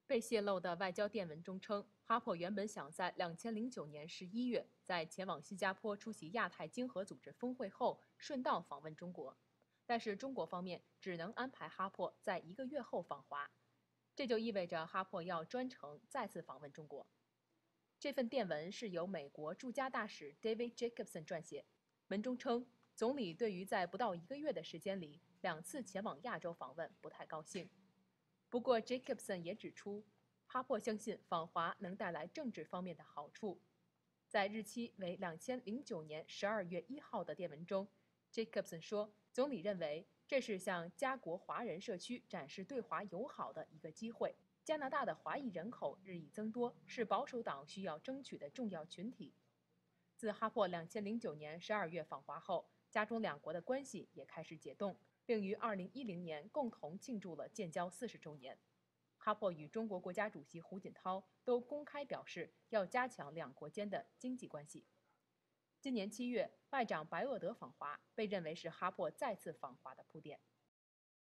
被泄露的外交电文中称，哈珀原本想在2009年11月，在前往新加坡出席亚太经合组织峰会后，顺道访问中国，但是中国方面只能安排哈珀在1个月后访华，这就意味着哈珀要专程再次访问中国。这份电文是由美国驻加大使 David Jacobson 撰写，文中称，总理对于在不到1个月的时间里2次前往亚洲访问不太高兴。不过 Jacobson 也指出，哈珀相信访华能带来政治方面的好处。在日期为2009年12月1号的电文中 ，Jacobson 说，总理认为这是向加国华人社区展示对华友好的一个机会。加拿大的华裔人口日益增多，是保守党需要争取的重要群体。自哈珀2009年12月访华后，加中两国的关系也开始解冻，并于2010年共同庆祝了建交40周年。哈珀与中国国家主席胡锦涛都公开表示要加强两国间的经济关系。今年7月，外长白俄德访华，被认为是哈珀再次访华的铺垫。